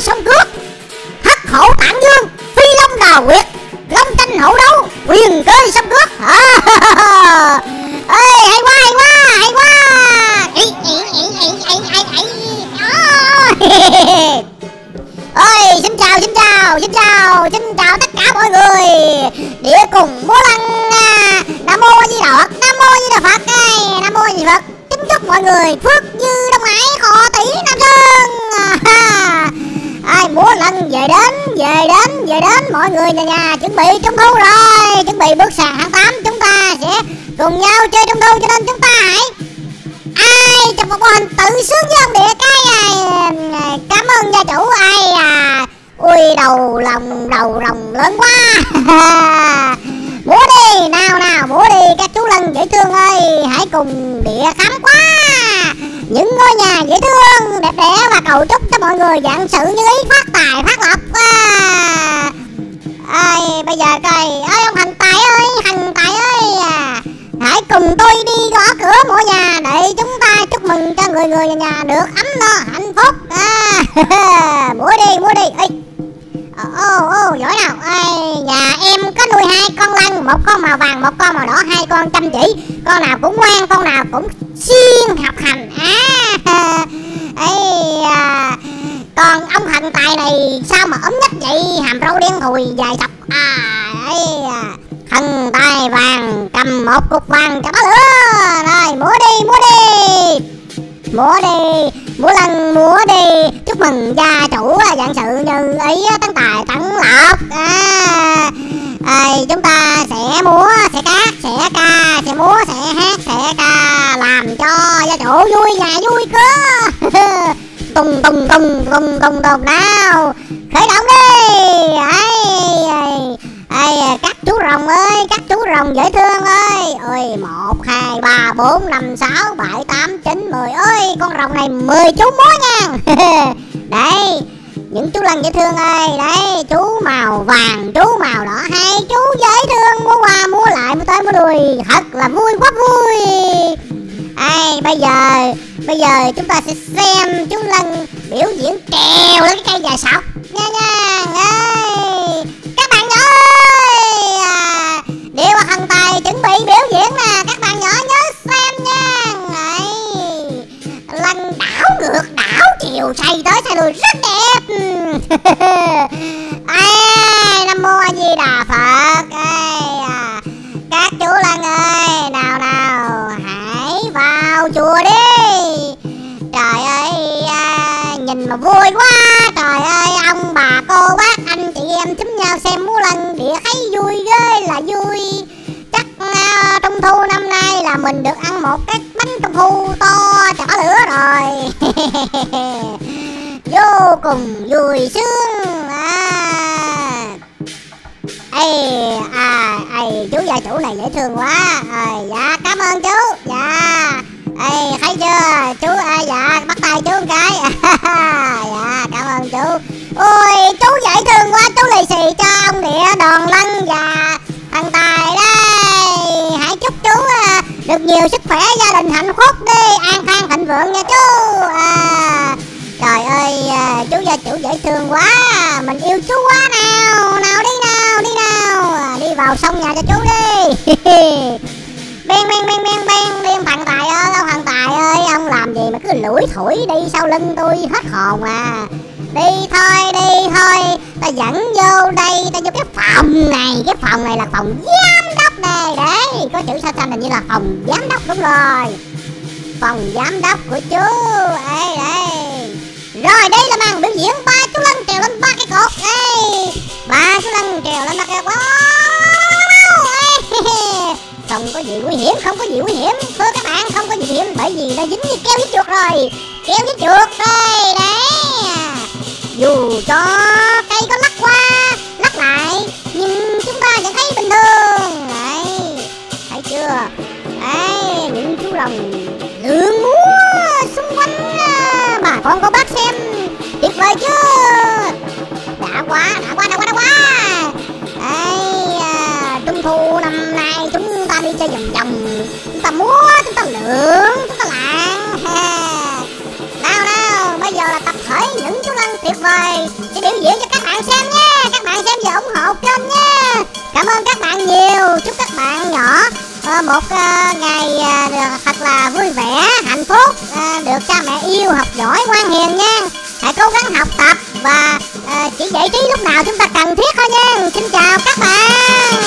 sông cước, hắc hổ tạng dương, phi long đào quyệt, long tranh hổ đấu, quyền cơ sông cước. Ê, hay quá, hay quá, hay quá. Ơi, xin chào tất cả mọi người. Địa cùng múa lân, Nam mô A Di Đà Phật, Nam mô A Di Đà Phật, Nam mô A Di Đà Phật. Kính chúc mọi người phước dư đông hải, họ tỷ Nam Sơn. Ai múa lân về đến mọi người nhà chuẩn bị trung thu rồi, chuẩn bị bước sang tháng 8 chúng ta sẽ cùng nhau chơi trung thu, cho nên chúng ta hãy ai trong một mô hình tự sướng với ông địa cái cảm ơn gia chủ. Ui đầu rồng lớn quá. Múa đi nào múa đi các chú lân dễ thương ơi, hãy cùng địa khám phá những ngôi nhà dễ thương đẹp đẽ và cầu chúc cho mọi người vạn sự như ý, phát tài phát lộc. Bây giờ coi ông Hành Tài ơi, hãy cùng tôi đi gõ cửa mỗi nhà để chúng ta chúc mừng cho người nhà được ấm no hạnh phúc. Múa đi. Ê. Giỏi nào. Nhà em có nuôi 2 con lân, một con màu vàng, một con màu đỏ, 2 con chăm chỉ, con nào cũng ngoan, con nào cũng siêng học hành. Còn ông Hành Tài này sao mà ốm nhất vậy, hàm râu đen thùi dài sọc. Thần tài vàng cầm một cục vàng cho bá lửa. Rồi múa lân múa đi, chúc mừng gia chủ vạn sự như ý, tấn tài tấn lộc. Chúng ta sẽ múa, sẽ cát, sẽ ca, sẽ múa, sẽ hát, sẽ ca, làm cho gia chủ vui nhà vui cửa. Tùng nào khởi động đi. Các chú rồng ơi, các chú rồng dễ thương ơi. Ôi 1 2 3 4 5 6 7 8 9 10. Ơi con rồng này 10 chú múa nha. Đây những chú lân dễ thương ơi, đấy chú màu vàng, chú màu đỏ, 2 chú dễ thương, múa qua múa lại, múa tới múa lui, thật là vui quá vui. Bây giờ chúng ta sẽ xem chú lân biểu diễn trèo lên cái cây dài sọc nha. Các bạn nhỏ ơi, Địa và Hành Tài chuẩn bị biểu diễn nè, các bạn nhỏ nhớ xem nha. Lân đảo ngược đảo chiều, xoay tới xoay lui rất đẹp. Nam mô A Di Đà Phật. Các chú lân ơi, nào hãy vào chùa đi. Trời ơi, nhìn mà vui quá. Trời ơi, ông bà cô bác anh chị em chúng nhau xem múa lân, Địa thấy vui ghê là vui. Chắc trung thu năm nay là mình được ăn một cái bánh trung thu to chỏ lửa rồi. Vô cùng vui sướng. Chú gia chủ này dễ thương quá. Dạ cảm ơn chú. Dạ thấy chưa chú, dạ bắt tay chú một cái. Dạ cảm ơn chú. Ôi chú dễ thương quá, chú lì xì cho ông Địa, Đoàn Lân và Hành Tài đây. Hãy chúc chú được nhiều sức khỏe, gia đình hạnh phúc đi, an khang thịnh vượng nha chú. Trời ơi, chú gia chủ dễ thương quá, mình yêu chú quá. Nào đi vào sông nhà cho chú đi. Ben đi ông Hành Tài ơi, ông Hành Tài ơi, ông làm gì mà cứ lủi thủi đi sau lưng tôi hết hồn à. Đi thôi, ta dẫn vô đây, ta vô cái phòng này là phòng giám đốc đây. Đấy, có chữ sao xanh hình như là phòng giám đốc, đúng rồi. Phòng giám đốc của chú. Đây. Rồi đây là màn biểu diễn 3 chú lân trèo lên 3 cái cột. 3 chú lân trèo lên 3 cái cột. Không có gì nguy hiểm, thưa các bạn, không có gì nguy hiểm, bởi vì nó dính như keo dính chuột rồi. Keo dính chuột đây, đấy. Dù cho cây có lắc qua lắc lại nhưng chúng ta vẫn thấy bình thường. Đấy, thấy chưa? Đấy, những chú rồng lượn múa xung quanh bà con cô bác xem tuyệt vời chưa? Đã quá. Đấy, trung thu năm nay chúng ta đi chơi vòng, chúng ta múa, chúng ta lượn, chúng ta lạng. Nào, bây giờ là tập thể những chú lân tuyệt vời sẽ biểu diễn cho các bạn xem nha. Các bạn xem và ủng hộ kênh nha. Cảm ơn các bạn nhiều. Chúc các bạn nhỏ một ngày thật là vui vẻ, hạnh phúc, được cha mẹ yêu, học giỏi, ngoan hiền nha. Hãy cố gắng học tập và chỉ giải trí lúc nào chúng ta cần thiết thôi nha. Xin chào các bạn.